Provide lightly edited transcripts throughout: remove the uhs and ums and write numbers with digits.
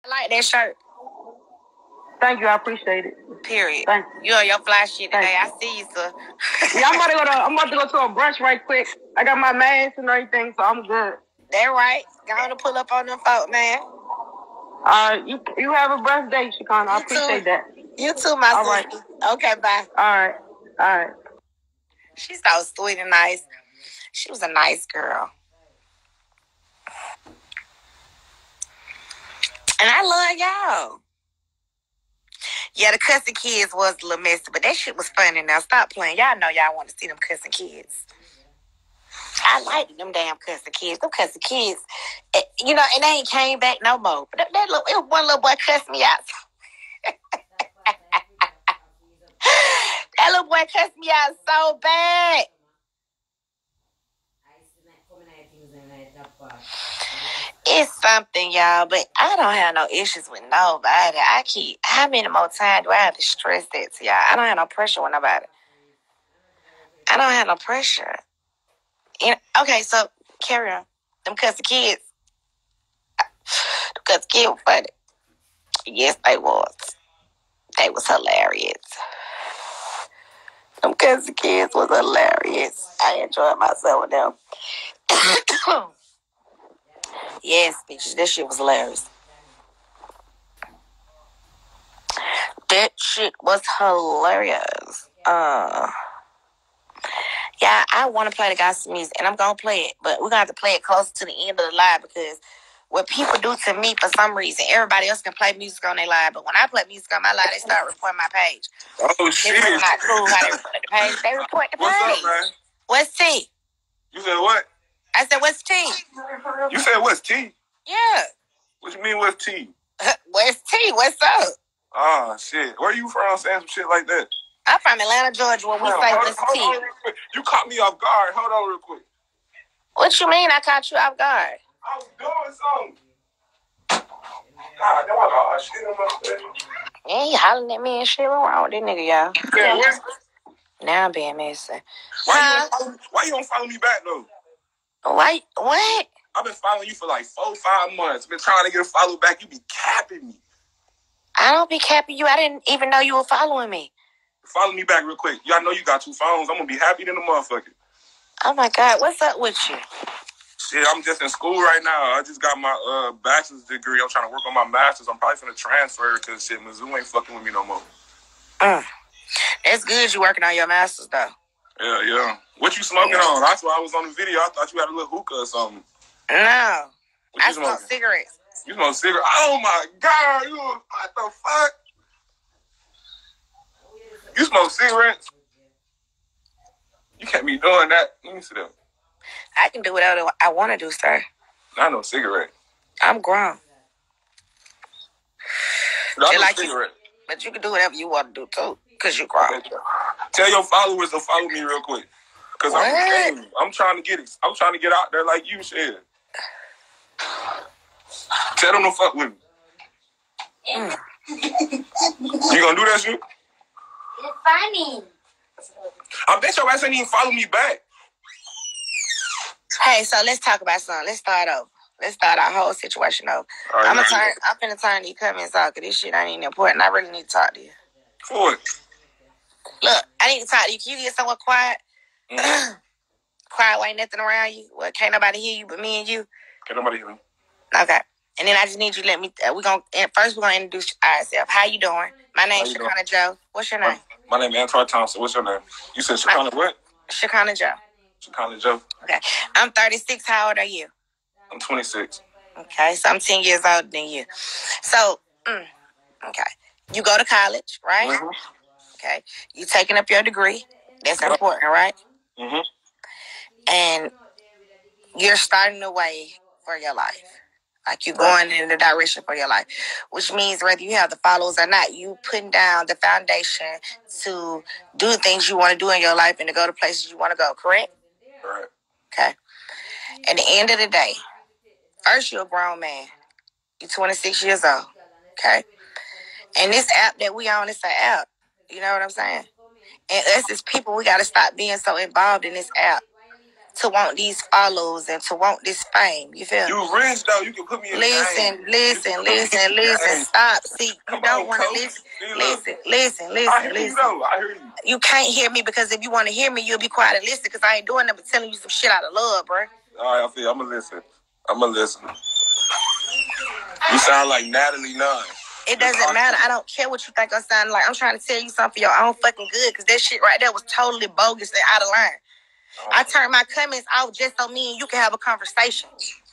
I like that shirt. Thank you, I appreciate it. Period. Thank you. You on your fly shit today. I see you, sir. Yeah, I'm about to go to a brunch right quick. I got my mask and everything, so I'm good. That right. Going to pull up on them folk, man. You have a blessed day, shekinah. I appreciate that. You too, my sister. Right. Okay, bye. All right. She's so sweet and nice. She was a nice girl. And I love y'all. Yeah, the cussing kids was a little messy, but that shit was funny. Now stop playing. Y'all know y'all want to see them cussing kids. I like them damn cussing kids. Them cussing kids, you know, and they ain't came back no more. But one little boy cussed me out. That little boy cussed me out so bad. It's something, y'all, but I don't have no issues with nobody. How many more times do I have to stress that to y'all? I don't have no pressure with nobody. I don't have no pressure. Okay, so carry on. Them cussing kids. Them cussing kids were funny. Yes, they was. They was hilarious. Them cussing kids was hilarious. I enjoyed myself with them. Yes, bitch, that shit was hilarious. That shit was hilarious. Yeah, I want to play the gospel music, and I'm going to play it, but we're going to have to play it close to the end of the live because what people do to me, for some reason, everybody else can play music on their live, but when I play music on my live, they start reporting my page. Oh, shit. This is not cool how they report the page. They report the page. What's up, man? What's T? You said what? I said, what's T? You said what's T? Yeah. What you mean what's T? What's T? What's up? Ah, shit. Where you from saying some shit like that? I'm from Atlanta, Georgia, where we say what's T. Hold on real quick. You caught me off guard. Hold on real quick. What you mean I caught you off guard? I was doing something. God, that was shit on my face. Yeah, he hollering at me and shit. What's wrong with this nigga, y'all? Yeah, what? Now I'm being messy. Why you don't follow me back, though? Why? What? I've been following you for like 4-5 months. Been trying to get a follow back. You be capping me. I don't be capping you. I didn't even know you were following me. Follow me back real quick. Y'all know you got 2 phones. I'm going to be happy than a motherfucker. Oh, my God. What's up with you? Shit, I'm just in school right now. I just got my bachelor's degree. I'm trying to work on my master's. I'm probably finna transfer because shit, Mizzou ain't fucking with me no more. That's good you working on your master's, though. Yeah. What you smoking on? That's why I was on the video. I thought you had a little hookah or something. No. I smoke cigarettes. You smoke cigarettes? Oh, my God. What the fuck? You smoke cigarettes? You can't be doing that. Let me see that. I can do whatever I want to do, sir. Not no cigarette. I'm grown. Not no cigarette. But you can do whatever you want to do, too, because you're grown. Okay. Tell your followers to follow me real quick. Because I'm trying to get it. I'm trying to get out there like you said. Tell them to fuck with me. You gonna do that shit? It's funny. I bet your ass ain't even follow me back. Hey, so let's talk about something. Let's start over. Let's start our whole situation over. Right, I'm finna turn these comments off because this shit ain't even important. I really need to talk to you. For what? Look, I need to talk to you. Can you get somewhere quiet? Mm-hmm. Quiet, ain't nothing around you. Well, can't nobody hear you but me and you. Can't nobody hear me. Okay. And then I just need you to let me. We're gonna introduce ourselves. How you doing? My name's Shekinah Joe. What's your name? My name is Antoine Thompson. What's your name? You said Shekinah what? Shekinah Joe. Shekinah Joe. Okay. I'm 36. How old are you? I'm 26. Okay, so I'm 10 years older than you. So, okay. You go to college, right? Mm-hmm. Okay. You taking up your degree. That's important, right? Mm-hmm. And you're starting the way for your life. Like you're going in the direction for your life. Which means whether you have the followers or not, you putting down the foundation to do the things you want to do in your life and to go to places you want to go, correct? Right. Okay. At the end of the day, first you're a grown man. You're 26 years old. Okay. And this app that we on, it's an app. You know what I'm saying? And us as people, we got to stop being so involved in this app. to want these follows and to want this fame. You feel me? You rich though. You can put me in Listen. Stop. See, you don't want to listen. I hear you though. I hear you. You can't hear me because if you want to hear me, you'll be quiet and listen because I ain't doing nothing but telling you some shit out of love, bro. All right, I feel. I'm gonna listen. You sound like Natalie Nunn. It doesn't matter. I don't care what you think I sound like. I'm trying to tell you something for your own fucking good because that shit right there was totally bogus and out of line. I turned my comments off just so me and you can have a conversation.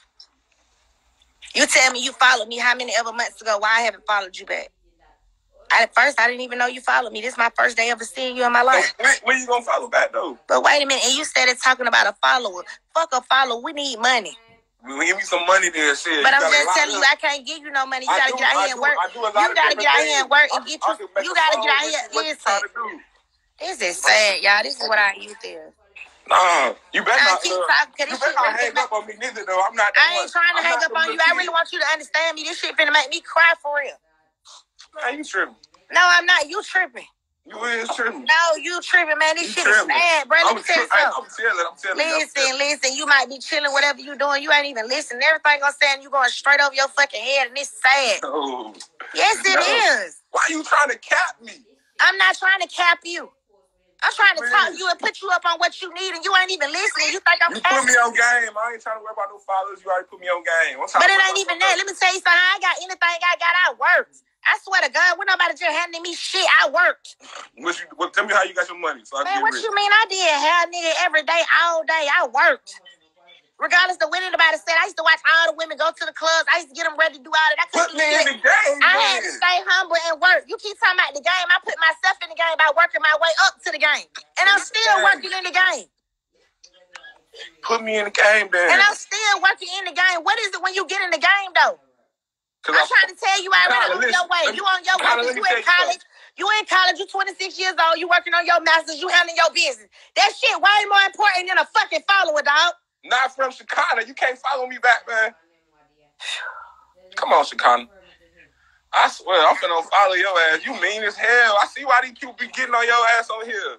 You tell me you followed me how many ever months ago? Why I haven't followed you back? At first, I didn't even know you followed me. This is my first day ever seeing you in my life. When you gonna follow back though? But wait a minute, and you started talking about a follower. Fuck a follower. We need money. We give me some money there, shit. But I'm just telling you, I can't give you no money. You gotta get out here and work. You gotta get out here and work and get you. You gotta get out here. Listen, this is sad, y'all. This is what our youth is. Nah, you better not. You better not hang up on me neither, though. I'm not. I ain't trying to hang up on you. I really want you to understand me. This shit finna make me cry for real. Man, you tripping? No, I'm not. You tripping? You is tripping. No, you tripping, man. This shit is sad, bro. Let me tell you something. I'm telling. Listen. You might be chilling, whatever you doing. You ain't even listening. Everything I'm saying, you going straight over your fucking head, and it's sad. No. Yes, it is. Why you trying to cap me? I'm not trying to cap you. I'm trying to talk to you and put you up on what you need, and you ain't even listening. You think I'm capping? You put me on game. I ain't trying to worry about no followers. You already put me on game. But it ain't even that. Let me tell you something. I ain't got anything I worked. I swear to God, when nobody just handing me shit, I worked. Tell me how you got your money. So man, what you mean? I did hell nigga every day, all day. I worked. Regardless of what anybody said, I used to watch all the women go to the clubs. I used to get them ready to do all that. Put me in the game, I had to stay humble and work. You keep talking about the game. I put myself in the game by working my way up to the game. And I'm still working in the game. Put me in the game, then. And I'm still working in the game. What is it when you get in the game, though? I'm trying to tell you already on your way. You on your way. You in college. You in college. You 26 years old. You working on your masters. You handling your business. That shit way more important than a fucking follower, dog. Not from shekinah. You can't follow me back, man. Come on, shekinah. I swear, I'm finna follow your ass. You mean as hell. I see why these people be getting on your ass on here.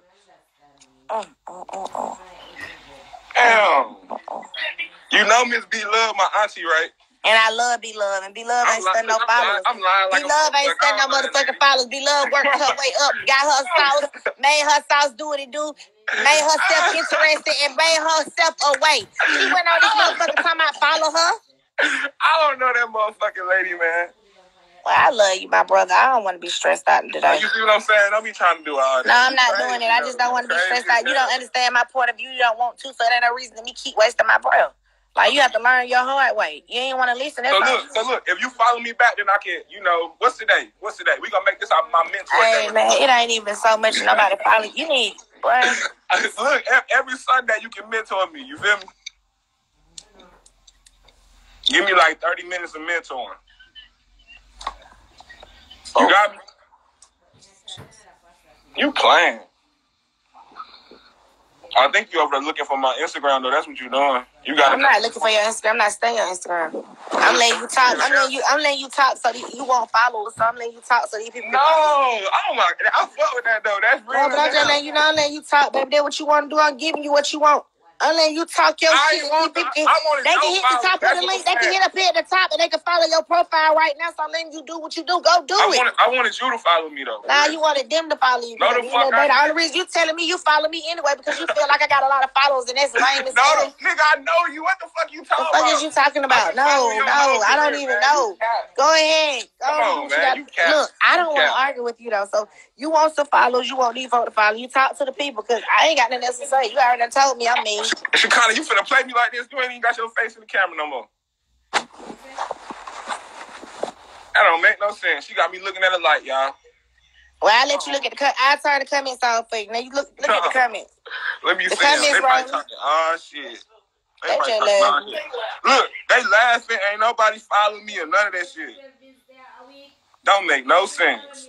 Damn. You know Miss B Love, my auntie, right? And I love B-Love. And B-Love ain't studying no followers. B-Love ain't studying no motherfucking followers. B-Love worked her way up, got her sauce, made her sauce do what it do, made herself interested, and made herself away. She went on this motherfucker talking about follow her. I don't know that motherfucking lady, man. Well, I love you, my brother. I don't want to be stressed out today. You see what I'm saying? Don't be trying to do all that. No, I'm not doing it. I just don't want to be stressed out. You don't understand my point of view. You don't want to, so there ain't no reason to me keep wasting my breath. Like, you have to learn your hard way. You ain't want to listen. So look, if you follow me back, then I can, what's today? We going to make this my mentor. Hey, man, it ain't even so much nobody follow. You need, boy. Look, every Sunday you can mentor me. You feel me? Give me like 30 minutes of mentoring. You got me? You playing. I think you over there looking for my Instagram, though. That's what you doing. I'm not looking for your Instagram. I'm not staying on Instagram. I'm letting you talk. I'm letting you talk so that you won't follow us. So I'm letting you talk so these people. No, oh my God, I fuck with that though. That's real. No, but I'm just letting you know. I'm letting you talk, baby. That's what you want to do. I'm giving you what you want. I'm letting you talk your shit. They can hit the top of the link. They can hit up here at the top and they can follow your profile right now. So I'm letting you do what you do. Go do it. I wanted you to follow me though. Nah, you wanted them to follow you. No, the fuck. The only reason you telling me you follow me anyway because you feel like I got a lot of followers and that's lame as hell. No, nigga, I know you. What the fuck you talking about? What the fuck is you talking about? No, I don't even know. Go ahead. Come on, man. Look, I don't want to argue with you though. So you want some followers, you want these folks to follow. You talk to the people because I ain't got nothing else to say. You already told me I'm mean. Shekinah, you finna play me like this? You ain't even got your face in the camera no more. That don't make no sense. She got me looking at it like, y'all. Well, I'll let you look at the I'll turn the comments off for you. Now you look at the comments. Let me see them. They probably talking, oh shit. They just laughing. Look, they laughing. Ain't nobody following me or none of that shit. Don't make no sense.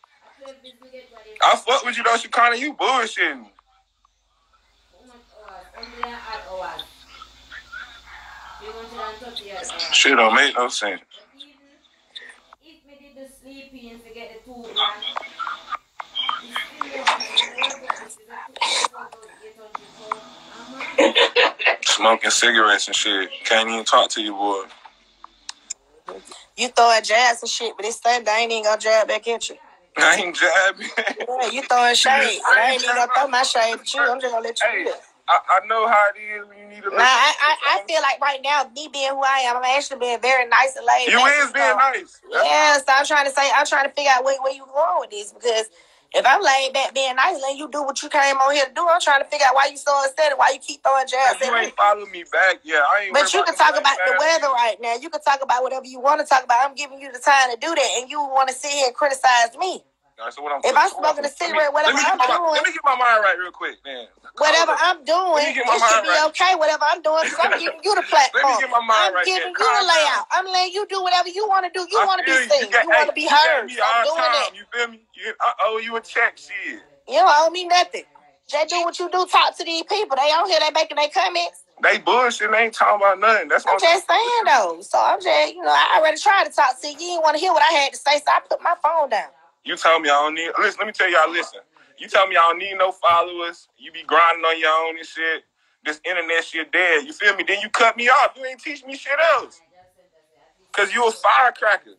I fuck with you though, Shekinah. You bullshitting. Shit don't make no sense. If me did the sleeping to get the 2 grand, Smoking cigarettes and shit. Can't even talk to you, boy. You throwing jabs and shit, but it's Sunday. I ain't even gonna jab back at you. I ain't jabbing. Yeah, you throwing shade, but I ain't even gonna throw my shade at you. I'm just gonna let you do it. I know how it is when you need to listen. I feel like right now, me being who I am, I'm actually being very nice and laid back. You is being nice. Yeah, so I'm trying to figure out where you going with this, because if I'm laid back being nice, letting you do what you came on here to do, I'm trying to figure out why you so upset and why you keep throwing jabs at me. You ain't following me back, yeah. I ain't. But you can talk about the weather right now. You can talk about whatever you want to talk about. I'm giving you the time to do that, and you want to sit here and criticize me. Right, so if I'm smoking a cigarette, whatever I'm doing. Let me get my mind right real quick, man. Whatever I'm doing, it should be okay. Whatever I'm doing, because I'm giving you the platform. Let me get my mind right. I'm giving you the layout. I'm letting you do whatever you want to do. You want to be seen. You want to be heard. I'm doing it. You feel me? I owe you a check, shit. You don't owe me nothing. Just do what you do. Talk to these people. They on here. They making their comments. They bullshit. They ain't talking about nothing. That's what I'm just saying, though. So I'm just, I already tried to talk to you. You didn't want to hear what I had to say, so I put my phone down. You told me I don't need. Listen, let me tell y'all. Listen, you told me I don't need no followers. You be grinding on your own and shit. This internet shit dead. You feel me? Then you cut me off. You ain't teach me shit else. Cause you a firecracker.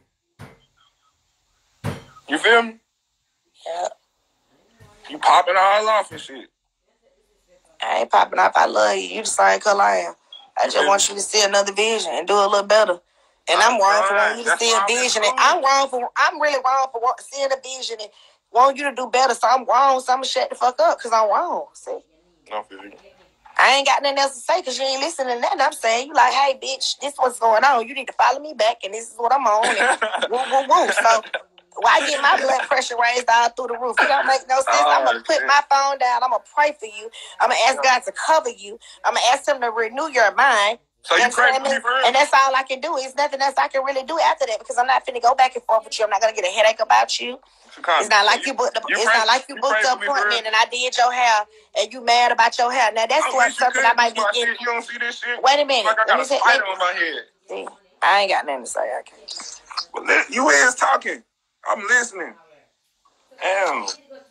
You feel me? Yeah. You popping all off and shit. I ain't popping off. I love you. You the same color I am. I just want you to see another vision and do a little better. And I'm wrong for wanting you to see a vision. And I'm really wrong for seeing a vision and want you to do better. So I'm wrong. So I'm going to shut the fuck up because I'm wrong. See? I feel you. I ain't got nothing else to say because you ain't listening to nothing I'm saying. You like, hey, bitch, this is what's going on. You need to follow me back and this is what I'm on. And woo, woo, woo. So why get my blood pressure raised all through the roof? It don't make no sense. I'm going to put my phone down. I'm going to pray for you. I'm going to ask God to cover you. I'm going to ask him to renew your mind. So you pray for me, and that's all I can do. It's nothing else I can really do after that because I'm not finna go back and forth with you. I'm not gonna get a headache about you. It's not like you booked the appointment and I did your hair and you mad about your hair. Now that's something I might be getting. You don't see this shit? Wait a minute. Like I got a spider on my head. See, I ain't got nothing to say. I can't. Well, you is talking. I'm listening. Damn.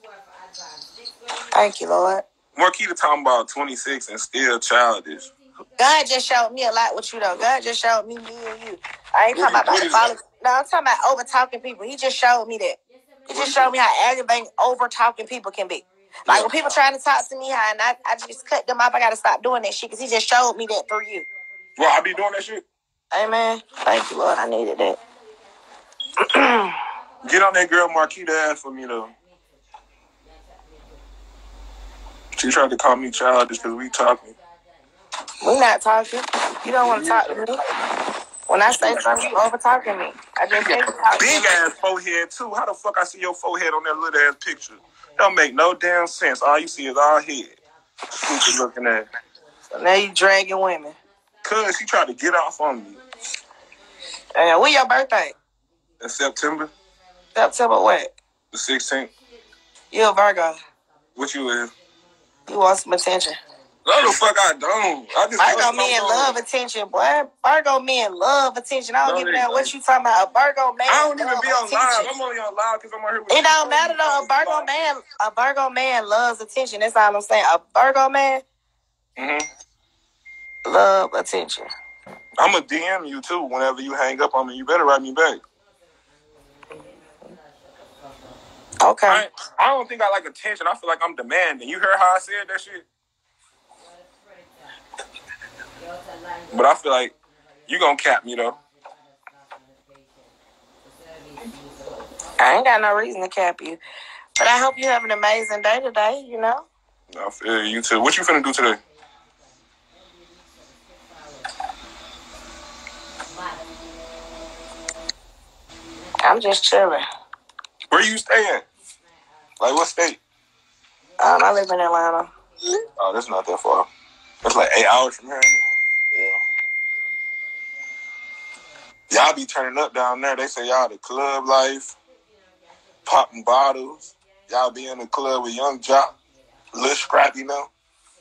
Thank you, Lord. Marquita talking about 26 and still childish. God just showed me a lot with you, though. God just showed me and you. I ain't talking about followers. No, I'm talking about over-talking people. He just showed me that. He just showed me how aggravating over-talking people can be. Like, when people trying to talk to me, and I just cut them off, I got to stop doing that shit because he just showed me that through you. Well, I be doing that shit? Amen. Thank you, Lord. I needed that. Get on that girl Marquita ass for me, though. She tried to call me childish because we talking. We not talking. You don't want to talk to me. When I say something, you over talking me. I just say big ass forehead too. How the fuck I see your forehead on that little ass picture? Don't make no damn sense. All you see is our head. Stupid looking at. So now you dragging women. Cause she tried to get off on me. When your birthday? In September. September what? The 16th. You a Virgo. What you is? You want some attention. No, the fuck I don't. Virgo men love attention, boy. Virgo men love attention. I don't give a damn what you talking about. A Virgo man. I don't even be on live. I'm only on live because I'm on here with it don't matter though. A Virgo man loves attention. That's all I'm saying. A Virgo man love attention. I'm going to DM you too whenever you hang up on me. You better write me back. Okay. I don't think I like attention. I feel like I'm demanding. You heard how I said that shit? But I feel like you gonna cap me though. I ain't got no reason to cap you. But I hope you have an amazing day today, you know? I feel you too. What you finna do today? I'm just chilling. Where you staying? Like what state? I live in Atlanta. Oh, that's not that far. That's like 8 hours from here. Yeah. Y'all be turning up down there. They say y'all the club life, popping bottles. Y'all be in the club with Young Jock, Lil Scrap, you know.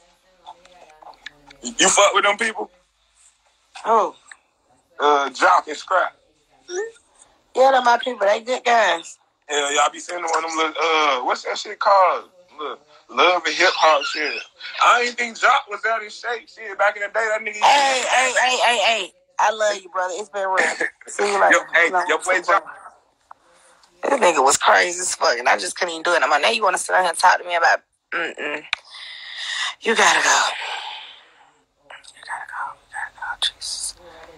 You fuck with them people? Who? Jock and Scrap. Yeah, they're my people. They good guys. Yeah, y'all be sending one of them little, what's that shit called? Look, Love and hip hop shit. I ain't think Jock was out in shape. Shit, back in the day, that nigga. Hey. I love you, brother. It's been real. See you later. Your boy Jock. This nigga was crazy as fuck, and I just couldn't even do it. I'm like, now you want to sit down here and talk to me about, You gotta go. Jesus.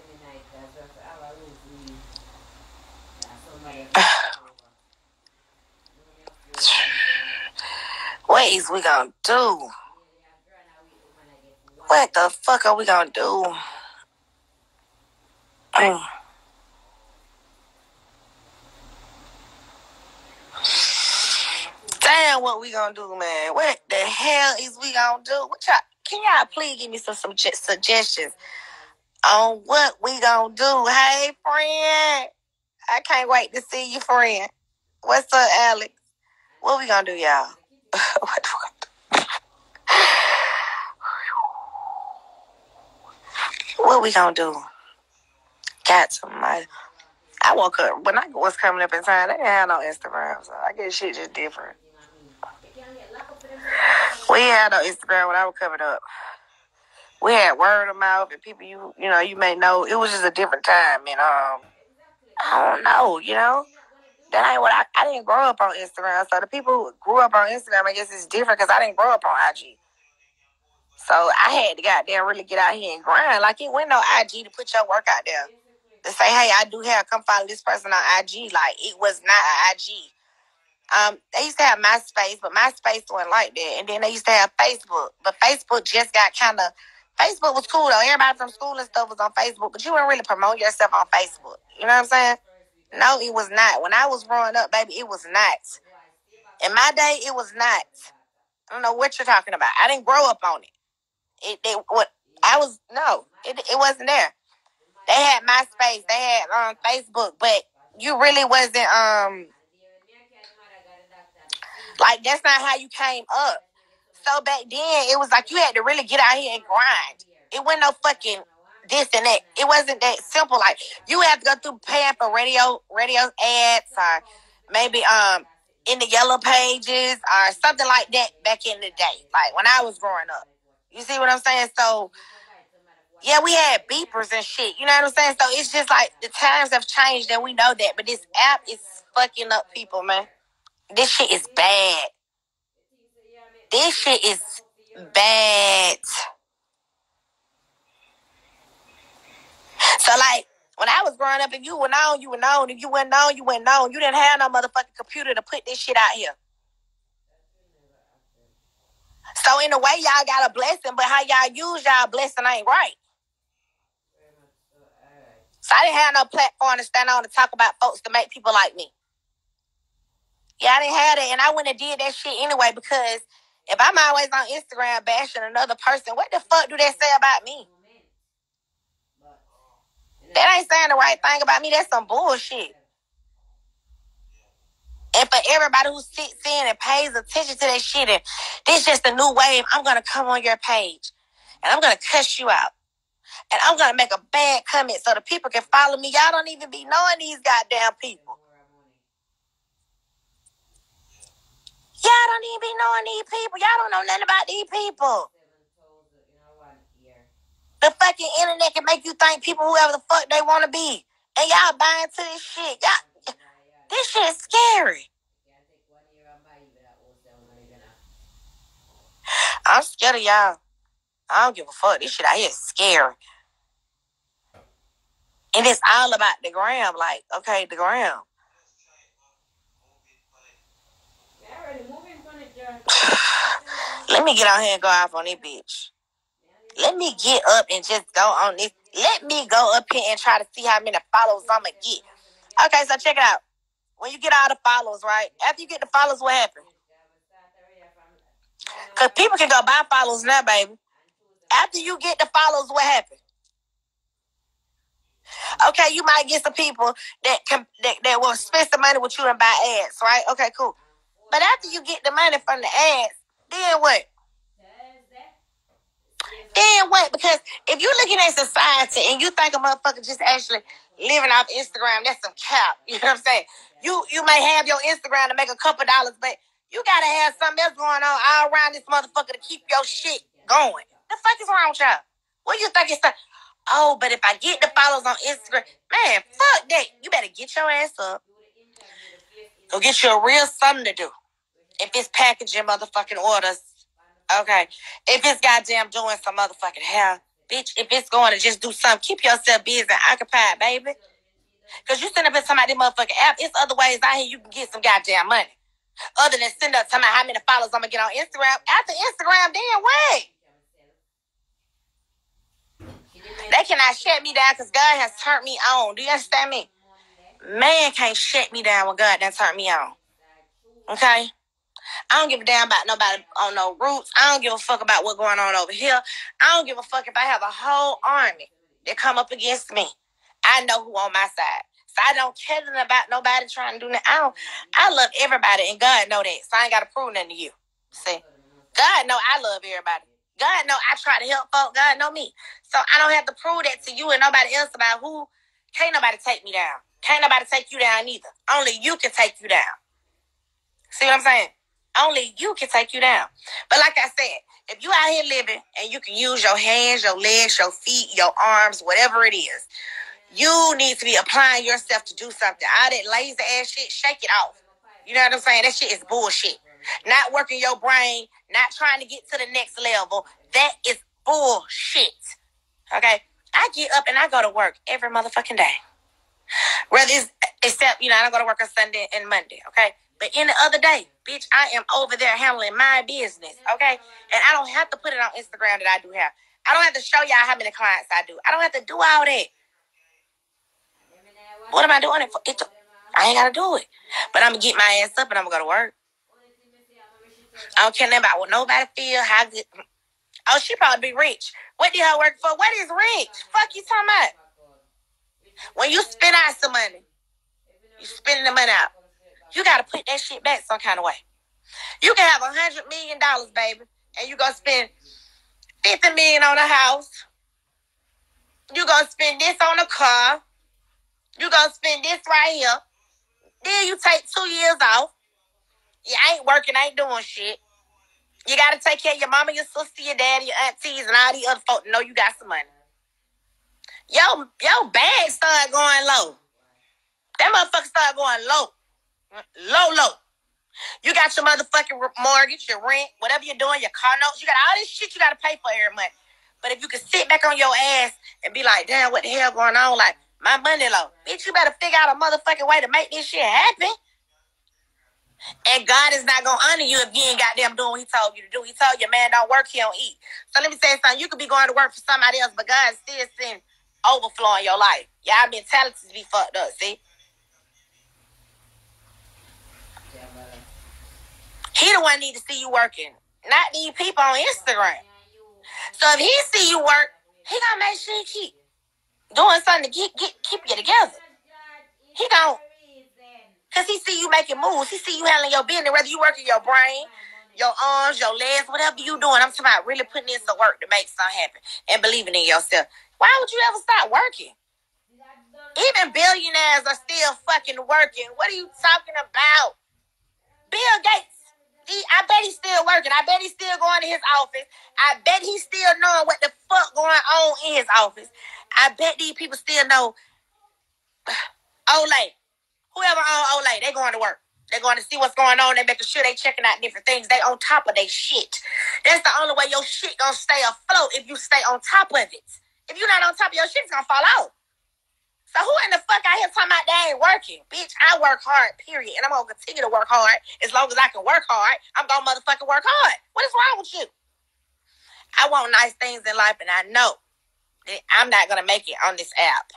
What is we gonna do? What the fuck are we gonna do? Damn, what we gonna do, man? What the hell is we gonna do? Can y'all please give me some suggestions on what we gonna do? Hey, friend. I can't wait to see you, friend. What's up, Alex? What we gonna do, y'all? What we gonna do? Got somebody. I woke up when I was coming up in time. They didn't have no Instagram, so I guess shit just different. We had no Instagram when I was coming up. We had word of mouth and people you may know. It was just a different time, and I don't know, that ain't what I didn't grow up on Instagram. So the people who grew up on Instagram, I guess it's different because I didn't grow up on IG. So I had to goddamn really get out here and grind. Like, it wasn't no IG to put your work out there. To say, hey, I do have, come follow this person on IG. Like, it was not an IG. They used to have MySpace, but MySpace wasn't like that. And then they used to have Facebook. But Facebook just got Facebook was cool, though. Everybody from school and stuff was on Facebook, but you wouldn't really promote yourself on Facebook. You know what I'm saying? No, it was not. When I was growing up, baby, it was not. In my day, it was not. I don't know what you're talking about. I didn't grow up on it. It wasn't there. They had MySpace, they had Facebook, but you really wasn't like, that's not how you came up. So back then it was like you had to really get out here and grind. It wasn't no fucking this and that. It wasn't that simple. Like, you had to go through paying for radio ads, or maybe in the yellow pages or something like that back in the day, like when I was growing up. You see what I'm saying? So yeah, we had beepers and shit. You know what I'm saying? So it's just like the times have changed and we know that. But this app is fucking up people, man. This shit is bad. This shit is bad. So, like, when I was growing up, if you were known, you were known. If you weren't known, you weren't known. You didn't have no motherfucking computer to put this shit out here. So, in a way, y'all got a blessing, but how y'all use y'all blessing ain't right. So, I didn't have no platform to stand on to talk about folks to make people like me. Yeah, I didn't have that, and I wouldn't have did that shit anyway, because if I'm always on Instagram bashing another person, what the fuck do they say about me? That ain't saying the right thing about me. That's some bullshit. And for everybody who sits in and pays attention to that shit, and this just a new wave, I'm going to come on your page, and I'm going to cuss you out. And I'm going to make a bad comment so the people can follow me. Y'all don't even be knowing these goddamn people. Y'all don't even be knowing these people. Y'all don't know nothing about these people. The fucking internet can make you think people whoever the fuck they want to be. And y'all buying to this shit. This shit is scary. I'm scared of y'all. I don't give a fuck. This shit out here is scary. And it's all about the gram. Like, okay, the gram. Let me get out here and go off on this bitch. Let me get up and just go on this. Let me go up here and try to see how many followers I'm going to get. Okay, so check it out. When you get all the followers, right? After you get the followers, what happens? Because people can go buy followers now, baby. After you get the followers, what happens? Okay, you might get some people that will spend some money with you and buy ads, right? Okay, cool. But after you get the money from the ads, then what? Then what? Because if you're looking at society and you think a motherfucker just actually living off Instagram, that's some cap. You know what I'm saying? You may have your Instagram to make a couple dollars, but You gotta have something else going on all around this motherfucker to keep your shit going. The fuck is wrong with y'all? What do you think it's? Oh, but if I get the follows on Instagram, man, fuck that. You better get your ass up. Go get you a real something to do. If it's packaging motherfucking orders, okay. If it's goddamn doing some motherfucking hair, bitch. If it's going to just do something, keep yourself busy and occupied, baby. Because you send up in somebody's motherfucking app, it's other ways out here you can get some goddamn money. Other than send up telling me how many followers I'm going to get on Instagram. After Instagram, then what? They cannot shut me down because God has turned me on. Do you understand me? Man can't shut me down when God done turned me on. Okay? I don't give a damn about nobody on no roots. I don't give a fuck about what's going on over here. I don't give a fuck if I have a whole army that come up against me. I know who on my side. So I don't care about nobody trying to do nothing. I love everybody, and God know that. So I ain't got to prove nothing to you. See? God know I love everybody. God know I try to help folk. God know me. So I don't have to prove that to you and nobody else about who. Can't nobody take me down. Can't nobody take you down either. Only you can take you down. See what I'm saying? Only you can take you down. But like I said, if you out here living and you can use your hands, your legs, your feet, your arms, whatever it is, you need to be applying yourself to do something. All that lazy ass shit, shake it off. You know what I'm saying? That shit is bullshit. Not working your brain, not trying to get to the next level. That is bullshit. Okay? I get up and I go to work every motherfucking day. Whether it's, except, I don't go to work on Sunday and Monday, okay? But any other day, bitch, I am over there handling my business, okay? And I don't have to put it on Instagram that I do have. I don't have to show y'all how many clients I do. I don't have to do all that. What am I doing it for? I ain't got to do it. But I'm going to get my ass up and I'm going to go to work. I don't care nothing about what nobody feel, how good. Oh, she probably be rich. What did her work for? What is rich? Fuck you talking about? When you spend out some money, you spending the money out. You got to put that shit back some kind of way. You can have $100 million, baby, and you going to spend $50 million on a house. You going to spend this on a car. You going to spend this right here. Then you take 2 years off. You ain't working, ain't doing shit. You got to take care of your mama, your sister, your daddy, your aunties, and all these other folk to know you got some money. Your bag start going low. That motherfucker start going low. Low. You got your motherfucking mortgage, your rent, whatever you're doing, your car notes. You got all this shit you got to pay for every month. But if you can sit back on your ass and be like, damn, what the hell going on? Like, my money low. Bitch, you better figure out a motherfucking way to make this shit happen. And God is not going to honor you if you ain't goddamn doing what he told you to do. He told you, man, don't work, he don't eat. So let me say something. You could be going to work for somebody else, but God still sends overflow in your life. Y'all mentalities be fucked up, see? He the one need to see you working, not these people on Instagram. So if he see you work, he gonna make sure he keep doing something to keep you together. He don't. Because he see you making moves. He see you handling your business, whether you working your brain, your arms, your legs, whatever you doing. I'm talking about really putting in some work to make something happen and believing in yourself. Why would you ever stop working? Even billionaires are still fucking working. What are you talking about? Bill Gates, I bet he's still working. I bet he's still going to his office. I bet he's still knowing what the fuck going on in his office. I bet these people still know Olay. Whoever on Olay, they going to work. They're going to see what's going on. They making sure they checking out different things. They on top of their shit. That's the only way your shit gonna stay afloat if you stay on top of it. If you're not on top of your shit, it's gonna fall out. So who in the fuck out here talking about they ain't working? Bitch, I work hard, period. And I'm gonna continue to work hard. As long as I can work hard, I'm gonna motherfucking work hard. What is wrong with you? I want nice things in life, and I know that I'm not gonna make it on this app.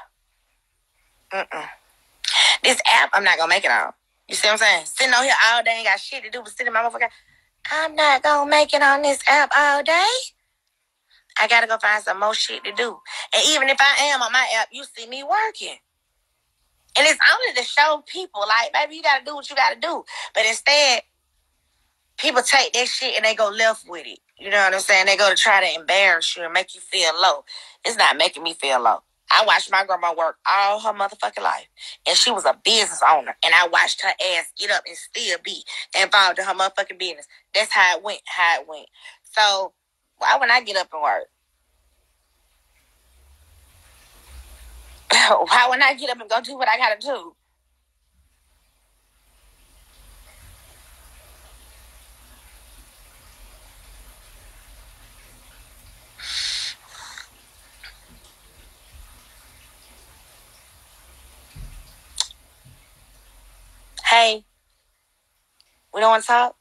This app, I'm not gonna make it on. You see what I'm saying? Sitting on here all day, ain't got shit to do but sit in my motherfucker. I'm not gonna make it on this app all day. I gotta go find some more shit to do. And even if I am on my app, you see me working. And it's only to show people, like, baby, you gotta do what you gotta do. But instead, people take that shit and they go left with it. You know what I'm saying? They go to try to embarrass you and make you feel low. It's not making me feel low. I watched my grandma work all her motherfucking life. And she was a business owner. And I watched her ass get up and still be involved in her motherfucking business. That's how it went. So, why wouldn't I get up and work? Why wouldn't I get up and go do what I gotta do? Hey, we don't want to talk?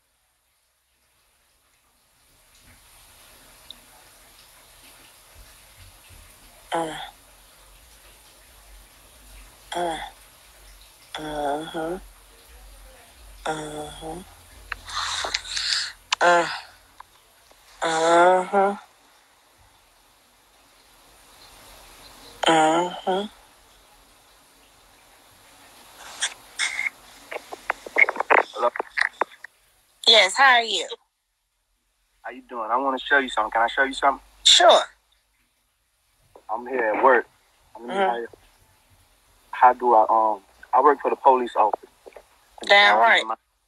Hello? Yes, how are you? How you doing? I want to show you something. Can I show you something? Sure. I'm here at work. How do I work for the police office. Damn right.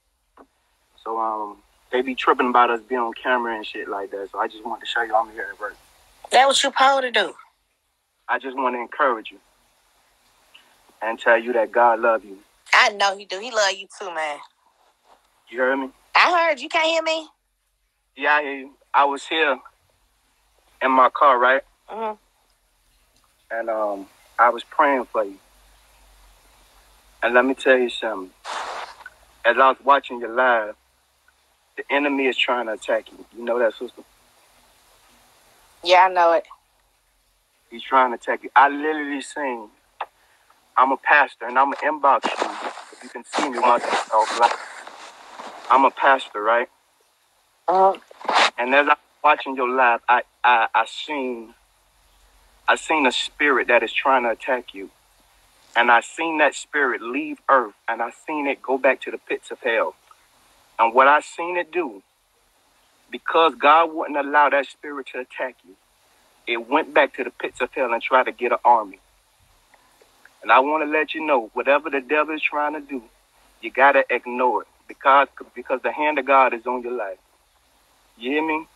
So they be tripping about us being on camera and shit like that. So I just wanted to show you I'm here at work. That what you supposed to do? I just want to encourage you and tell you that God love you. I know he do. He love you too, man. You heard me? I heard you. Can't hear me? Yeah, I hear you. I was here in my car, right? Mm-hmm. And I was praying for you. And let me tell you something. As I was watching your live, the enemy is trying to attack you. You know that, sister? Yeah, I know it. He's trying to attack you. I literally seen, I'm a pastor, and I'm going to inbox you. If you can see me, I'm a pastor, right? Uh-huh. And as I was watching your live, I seen a spirit that is trying to attack you. And I seen that spirit leave earth, and I seen it go back to the pits of hell. And what I seen it do, because God wouldn't allow that spirit to attack you, it went back to the pits of hell and tried to get an army. And I want to let you know, whatever the devil is trying to do, you got to ignore it because the hand of God is on your life. You hear me?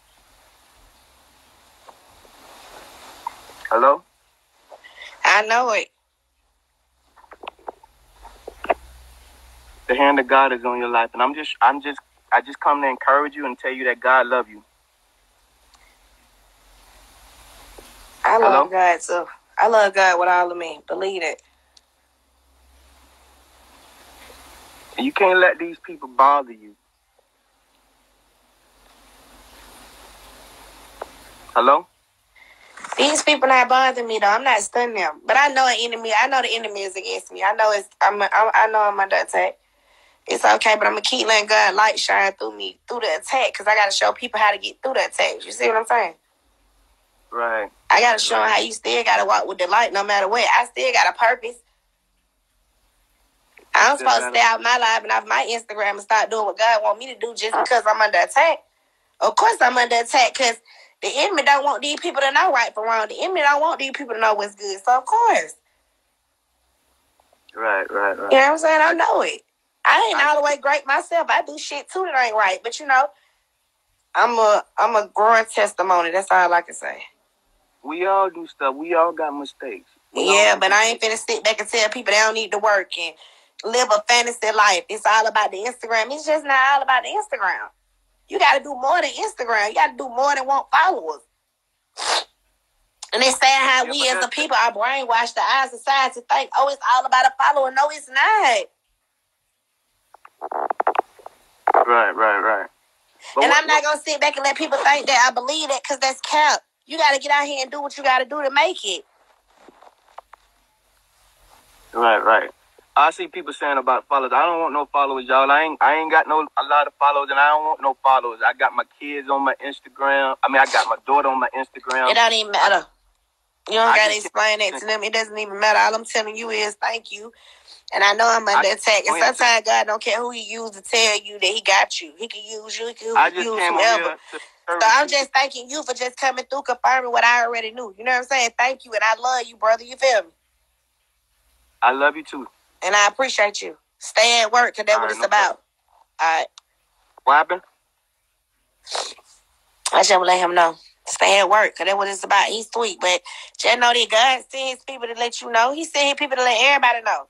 Hello? I know it. The hand of God is on your life, and I just come to encourage you and tell you that God loves you. I love Hello? God too. I love God with all of me. Believe it. And you can't let these people bother you. Hello? These people not bothering me though. I'm not stunning them, but I know an enemy. I know the enemy is against me. I know I know I'm under attack. It's okay, but I'm gonna keep letting God light shine through me through the attack because I gotta show people how to get through the attacks. You see what I'm saying? Right. I gotta show them how you still gotta walk with the light no matter what. I still got a purpose. I'm supposed to stay out my life and off my Instagram and start doing what God want me to do just because I'm under attack. Of course I'm under attack because the enemy don't want these people to know right from wrong. The enemy don't want these people to know what's good. So of course. Right. You know what I'm saying? I know it. I ain't all the way great myself. I do shit too that ain't right. But you know, I'm a growing testimony. That's all I can say. We all do stuff. We all got mistakes. But I ain't finna sit back and tell people they don't need to work and live a fantasy life. It's all about the Instagram. It's just not all about the Instagram. You got to do more than Instagram. You got to do more than want followers. And they say how we as a people are brainwashed the eyes of society to think, oh, it's all about a follower. No, it's not. Right. And I'm not going to sit back and let people think that I believe that because that's cap. You got to get out here and do what you got to do to make it. Right. I see people saying about followers. I don't want no followers, y'all. I ain't got a lot of followers, and I don't want no followers. I got my kids on my Instagram. I got my daughter on my Instagram. It don't even matter. You don't got to explain that to them. It doesn't even matter. All I'm telling you is thank you. And I know I'm under attack. And sometimes God don't care who he used to tell you that he got you. He can use you. He can use whoever. So I'm just thanking you for just coming through, confirming what I already knew. You know what I'm saying? Thank you. And I love you, brother. You feel me? I love you too. And I appreciate you. Stay at work, because that's what it's about. All right. What happened? I just let him know. Stay at work, because that's what it's about. He's sweet, but just know that God sends people to let you know. He sends people to let everybody know.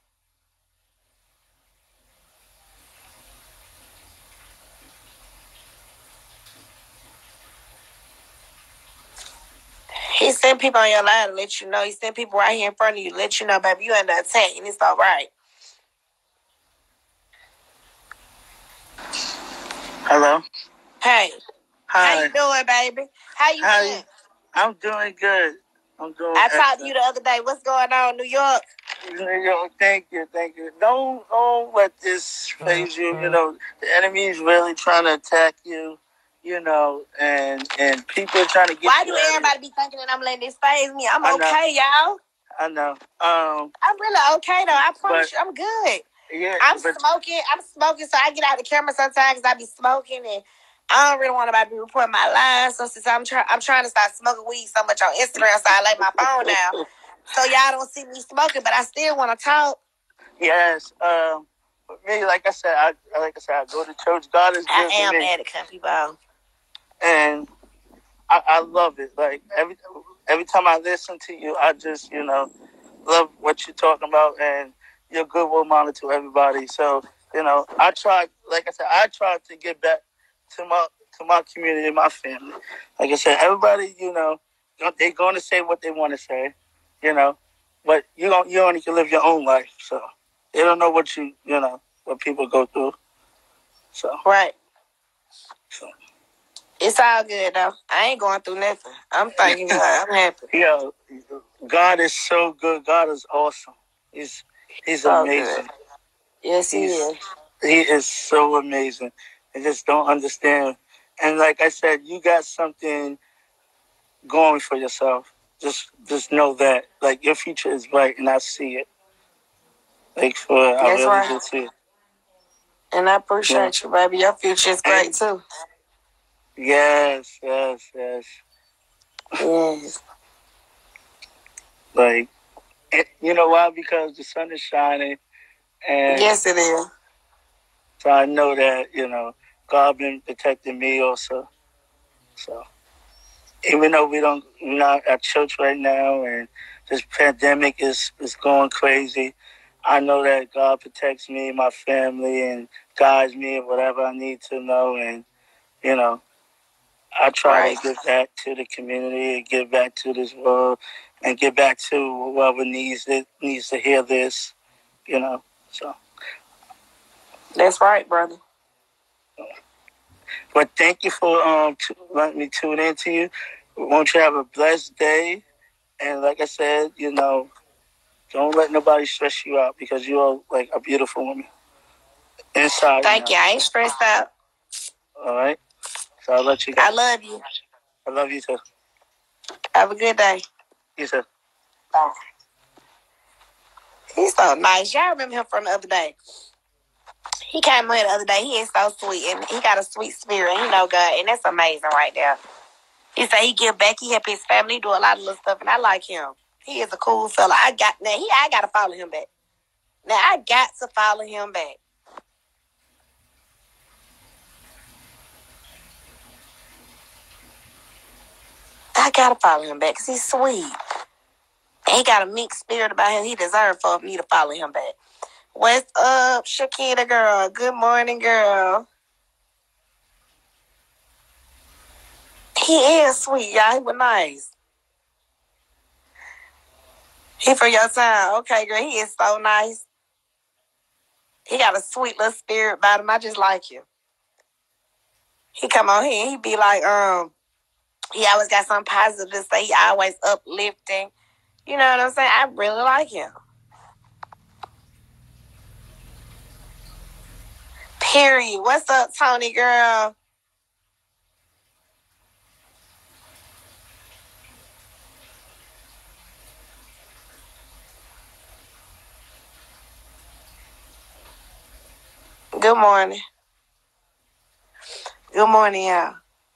He sent people on your line to let you know. He sent people right here in front of you to let you know, baby, you under attack, and it's all right. Hello. Hey. Hi. How you doing, baby? How you doing? I'm doing good. I talked to you the other day. What's going on, New York? Thank you. Don't let this phase you. You know, the enemy is really trying to attack you. You know, and people are trying to get. Why do everybody be thinking that I'm letting this phase me? I'm okay, y'all. I know. I'm really okay though. I promise you, I'm good. Yeah, I'm smoking, so I get out the camera sometimes. I be smoking, and I don't really want nobody to be reporting my lies. So since I'm trying to start smoking weed so much on Instagram, so I lay my phone down, so y'all don't see me smoking. But I still want to talk. Yes. For me, like I said, I go to church. God is good. I am mad at country ball, and I love it. Like every time I listen to you, I just love what you're talking about, and you're a good role model to everybody. So I tried, like I said, to get back to my community, my family. Like I said, everybody, they're going to say what they want to say, but you only can live your own life. So they don't know what what people go through. So right. So. It's all good though. I ain't going through nothing. I'm thanking God. I'm happy. Yo, God is so good. God is awesome. He's so amazing. Good. Yes, he is. He is so amazing. I just don't understand. And like I said, you got something going for yourself. Just know that. Like, your future is bright, and I see it. Like, I really do see it. And I appreciate you, baby. Your future is great too. Yes. Like, you know why? Because the sun is shining. And yes, it is. So I know that, God been protecting me also. So even though we're not at church right now, and this pandemic is going crazy, I know that God protects me, my family, and guides me in whatever I need to know. And, I try to give back to the community, and give back to this world, and give back to whoever needs to hear this, so. That's right, brother. But thank you for letting me tune in to you. Won't you have a blessed day? And like I said, don't let nobody stress you out, because you are like a beautiful woman. Inside. Thank you. I ain't stressed out. All right. So I'll let you go. I love you. I love you too. Have a good day. You too. Bye. He's so nice. Y'all remember him from the other day? He came here the other day. He is so sweet, and he got a sweet spirit. And he know God, and that's amazing right there. He said he give back. He help his family. He do a lot of little stuff, and I like him. He is a cool fella. I got to follow him back. Now I got to follow him back. I gotta follow him back because he's sweet. And he got a mixed spirit about him. He deserves for me to follow him back. What's up, Shekinah girl? Good morning, girl. He is sweet, y'all. He was nice. He from your town. Okay, girl. He is so nice. He got a sweet little spirit about him. I just like him. He come on here and he be like, he always got something positive to say. He always uplifting. You know what I'm saying? I really like him. Period. What's up, Tony girl? Good morning. Good morning, y'all.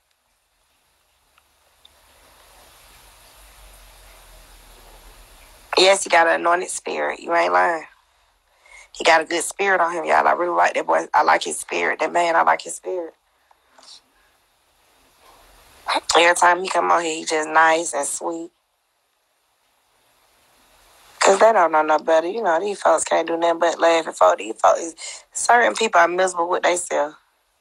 Yes, he got an anointed spirit. You ain't lying. He got a good spirit on him, y'all. I really like that boy. I like his spirit. That man, I like his spirit. Every time he come on here, he just nice and sweet. Because they don't know no better. You know, these folks can't do nothing but laugh and folk. These folks, certain people are miserable with themselves.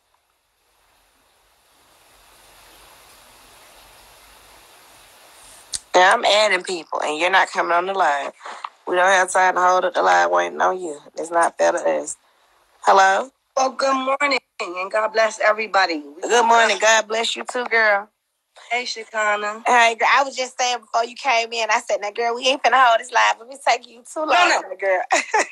Now, I'm adding people, and you're not coming on the line. We don't have time to hold up the line waiting on you. It's not fair to us. Hello? Well, good morning, and God bless everybody. Good morning. God bless you too, girl. Hey, Shekinah. Hey, girl, I was just saying before you came in, I said, now, girl, we ain't finna hold this live, but we taking you too long, girl.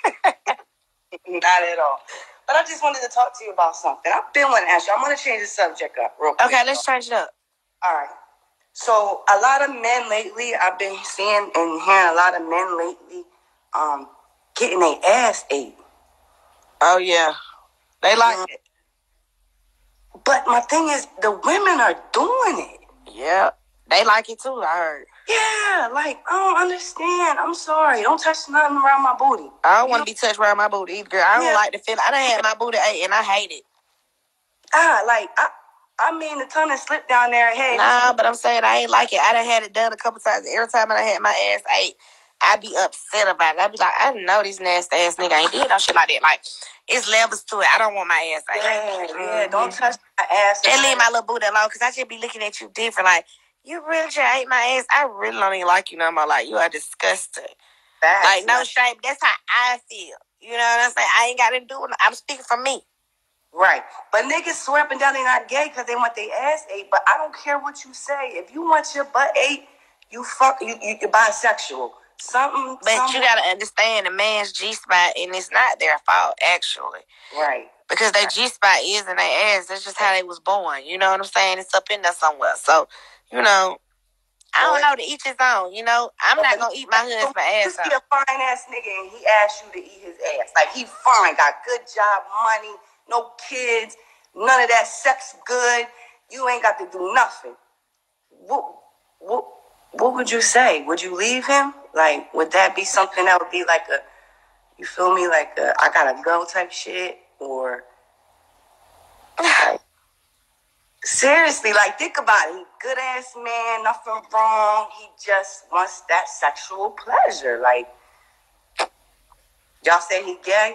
Not at all. But I just wanted to talk to you about something. I've been wanting to ask you. I'm going to change the subject up real quick. Okay, let's change it up. All right. So a lot of men lately, I've been seeing and hearing a lot of men lately getting their ass ate. Oh, yeah. They like it. But my thing is, the women are doing it. Yeah. They like it too, I heard. Yeah, like, I don't understand. I'm sorry. Don't touch nothing around my booty. I don't want to be touched around my booty either, girl. I don't like the feeling. I done had my booty ate, and I hate it. I mean, the tongue and slip down there. Hey, nah, but I'm saying I ain't like it. I done had it done a couple times. Every time I had my ass ate, I be upset about it. I be like, I know this nasty ass nigga ain't did no shit like that. Like, it's levels to it. I don't want my ass ate. Yeah, don't touch my ass. Just leave my little booty alone, because I just be looking at you different. Like, you really just ate my ass? I really don't even like you no more. Like, you are disgusting. Like, no shame. That's how I feel. You know what I'm saying? I ain't got to do it. I'm speaking for me. Right. But niggas swear up and down they not gay because they want their ass ate. But I don't care what you say. If you want your butt ate, you're bisexual. But you gotta understand the man's G-spot, and it's not their fault, actually. Right. Because their G-spot is in their ass. That's just how they was born. You know what I'm saying? It's up in there somewhere. So, you know, I don't know, to each his own. You know, I'm not gonna eat my husband's ass out. He a fine ass nigga and he asked you to eat his ass. Like, he fine, got good job, money, no kids, none of that, sex good. You ain't got to do nothing. What would you say? Would you leave him? Like, would that be something that would be like a, you feel me, like a I gotta go type shit? Or like, seriously, like, think about it. He good ass man, nothing wrong. He just wants that sexual pleasure. Like, y'all say he gay?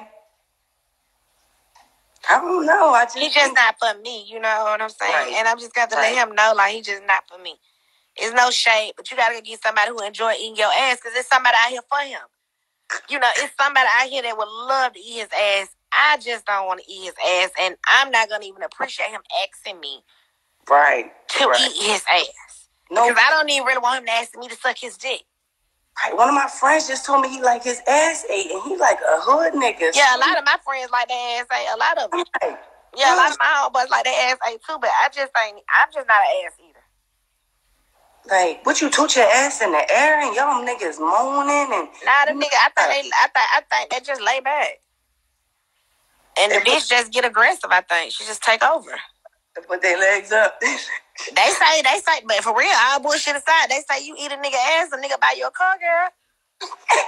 I don't know. He just not for me. You know what I'm saying? Right. And I'm just got to let him know, like, he just not for me. It's no shade, but you gotta get somebody who enjoy eating your ass, because there's somebody out here for him. You know, it's somebody out here that would love to eat his ass. I just don't want to eat his ass, and I'm not gonna even appreciate him asking me to eat his ass. No, because I don't even really want him to ask me to suck his dick. Right. One of my friends just told me he like his ass ate, and he like a hood nigga. Yeah, a lot of my friends like their ass ate. A lot of them. Right. Yeah, a lot of my homeboys like their ass ate too, but I'm just not an ass eater. Like, what, you toot your ass in the air and y'all niggas moaning and nah, the nigga, I think they just lay back. And the bitch just get aggressive, I think. She just take over. Put their legs up. They say, but for real, all bullshit aside, they say you eat a nigga ass, a nigga buy you a car, girl.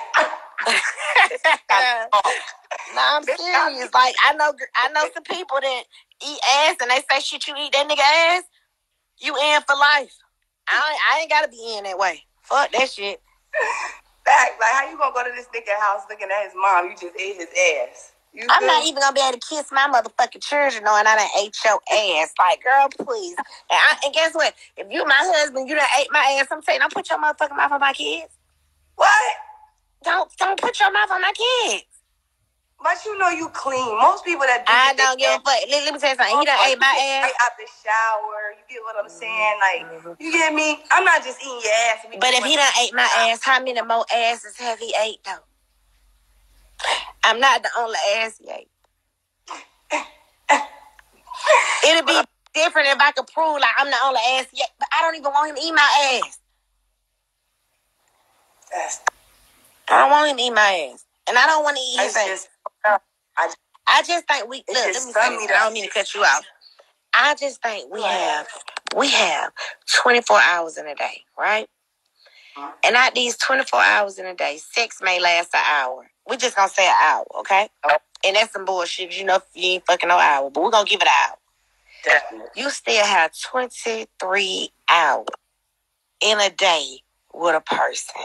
Nah, I'm serious. Like, I know some people that eat ass and they say, shit, you eat that nigga ass, you in for life. I ain't gotta be in that way. Fuck that shit. Fact, like, how you gonna go to this nigga house looking at his mom? You just ate his ass. I'm not even gonna be able to kiss my motherfucking children knowing I done ate your ass. Like, girl, please. And guess what? If you my husband, you done ate my ass, I'm saying, don't put your motherfucking mouth on my kids. What? Don't put your mouth on my kids. But you know you clean. Most people that do I don't give a fuck. Let me tell you something. He done ate my ass. Right out the shower. You get what I'm saying? Like, you get me? I'm not just eating your ass. But if he done ate my ass, how many more asses have he ate, though? I'm not the only ass he ate. It'd be different if I could prove, like, I'm the only ass he ate. But I don't even want him to eat my ass. I don't want him to eat my ass. And I don't want to eat his ass. I just think we look. Let me say this. I don't mean to cut you off. I just think we have 24 hours in a day, right? And out these 24 hours in a day, sex may last an hour. We just gonna say an hour, okay? And that's some bullshit. You know, you ain't fucking no hour, but we're gonna give it an hour. Definitely. You still have 23 hours in a day with a person.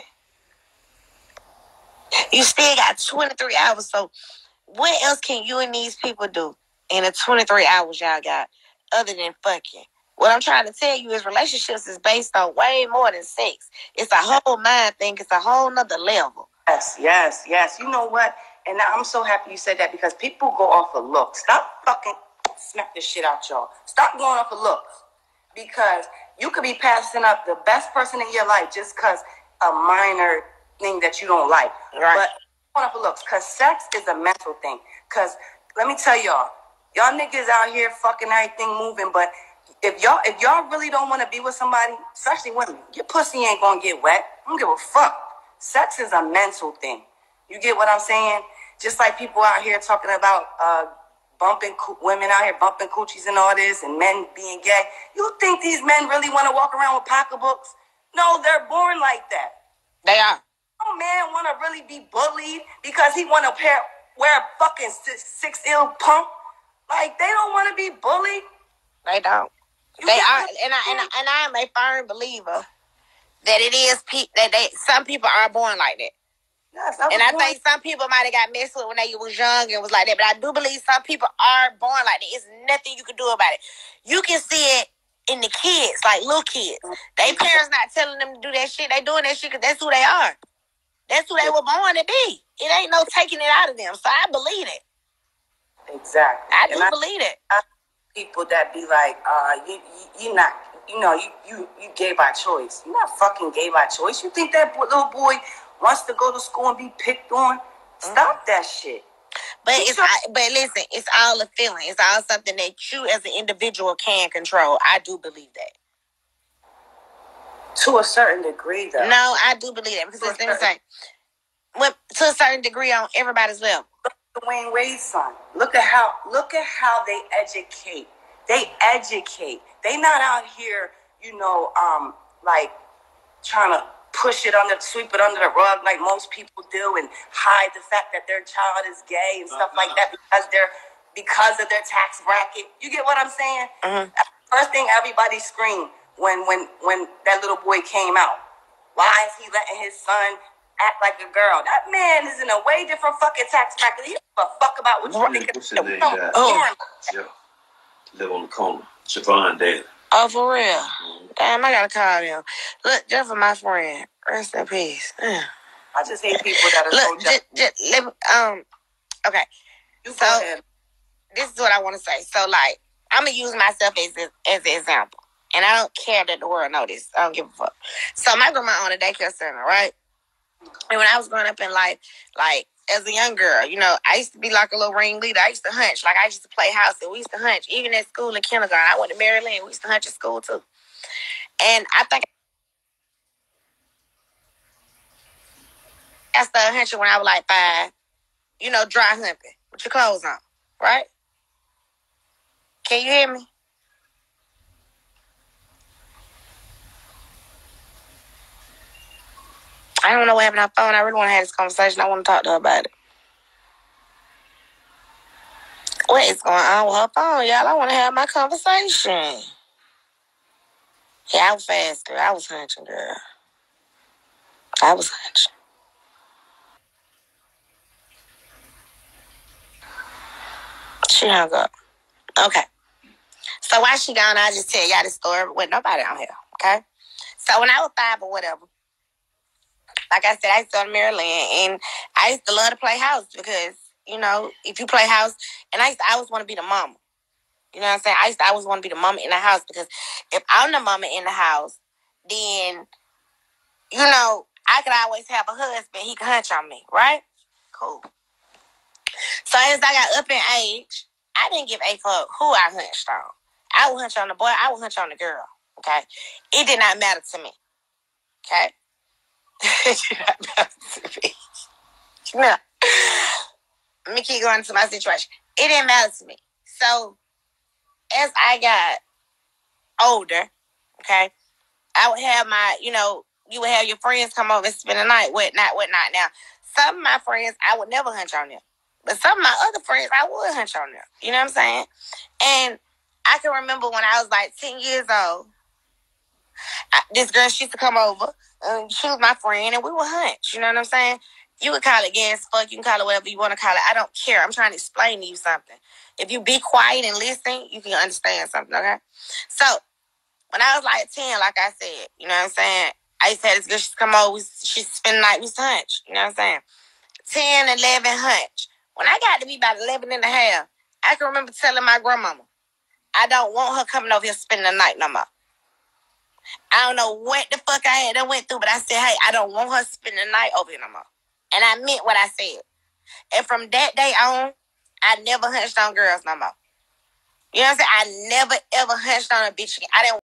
You still got 23 hours. So what else can you and these people do in the 23 hours y'all got other than fucking? What I'm trying to tell you is relationships is based on way more than sex. It's a whole mind thing. It's a whole nother level. Yes. You know what? And I'm so happy you said that because people go off of looks. Stop fucking smack this shit out, y'all. Stop going off of looks. Because you could be passing up the best person in your life just because a minor thing that you don't like. Right. But going off of looks. Because sex is a mental thing. Because let me tell y'all niggas out here fucking everything moving, but if y'all really don't want to be with somebody, especially women, your pussy ain't gonna get wet. I don't give a fuck. Sex is a mental thing. You get what I'm saying? Just like people out here talking about women out here bumping coochies and all this, and men being gay. You think these men really want to walk around with pocketbooks? No, they're born like that. They are. No man want to really be bullied because he want to wear a fucking 6'ill pump. Like, they don't want to be bullied. They don't. They are, and I am a firm believer that it is some people are born like that. Yes, I think some people might have got messed with when they was young and was like that, but I do believe some people are born like that. It's nothing you can do about it. You can see it in the kids, like little kids. They parents not telling them to do that shit. They doing that shit because that's who they are. That's who they were born to be. It ain't no taking it out of them. So I believe it. Exactly. I do believe it. People that be like, you're not, you gay by choice. You're not fucking gay by choice. You think that little boy wants to go to school and be picked on? Stop that shit. But listen, it's all a feeling. It's all something that you as an individual can control. I do believe that. To a certain degree, though. No, I do believe that because let me say, to a certain degree on everybody's level. Look at Dwayne Wade's son. Look at how they educate. They educate. They not out here, like trying to sweep it under the rug like most people do and hide the fact that their child is gay and stuff like that because of their tax bracket. You get what I'm saying? Mm-hmm. First thing everybody screamed when that little boy came out. Why is he letting his son act like a girl? That man is in a way different fucking tax bracket. He don't give a fuck about what you think. What's his name, guys? Yeah. Live on the corner. Siobhan Daly. Oh, for real? Mm-hmm. Damn, I gotta call him. Look, just for my friend. Rest in peace. I just hate people that are let me, okay. So, this is what I want to say. So, like, I'm gonna use myself as an example. And I don't care that the world know this. I don't give a fuck. So, my grandma owned a daycare center, right? And when I was growing up in life, like, as a young girl, I used to be like a little ringleader. I used to hunch. Like, I used to play house, and we used to hunch. Even at school in kindergarten, I went to Maryland. We used to hunch at school, too. And I think I started hunching when I was like 5. Dry humping with your clothes on, right? Can you hear me? I don't know what happened on the phone. I really want to have this conversation. I want to talk to her about it. What is going on with her phone, y'all? I want to have my conversation. Yeah, I was fast, girl. I was hunching, girl. I was hunching. She hung up. Okay. So while she gone, I'll just tell y'all this story with nobody on here, okay? So when I was 5 or whatever, like I said, I used to go to Maryland, and I used to love to play house because, if you play house, and I always want to be the mama. You know what I'm saying? I always want to be the mama in the house because if I'm the mama in the house, then, I could always have a husband. He could hunch on me, right? Cool. So as I got up in age, I didn't give a fuck who I hunched on. I would hunch on the boy. I would hunch on the girl. Okay? It did not matter to me. Okay? It did not matter to me. Now, let me keep going to my situation. It didn't matter to me. So, as I got older, okay, I would have my, you would have your friends come over and spend the night, whatnot. Now, some of my friends, I would never hunch on them. But some of my other friends, I would hunch on them. You know what I'm saying? And I can remember when I was like 10 years old, this girl, she used to come over, and she was my friend, and we would hunch. You know what I'm saying? You could call it gay as fuck. You can call it whatever you want to call it. I don't care. I'm trying to explain to you something. If you be quiet and listen, you can understand something, okay? So, when I was like 10, like I said, you know what I'm saying? I used to have this girl, she'd come over, she'd spend the night, we used to hunch. You know what I'm saying? 10, 11, hunch. When I got to be about 11 and a half, I can remember telling my grandmama, I don't want her coming over here spending the night no more. I don't know what the fuck I went through, but I said, hey, I don't want her spending the night over here no more. And I meant what I said. And from that day on, I never hunched on girls no more. You know what I'm saying? I never, ever hunched on a bitch again. I didn't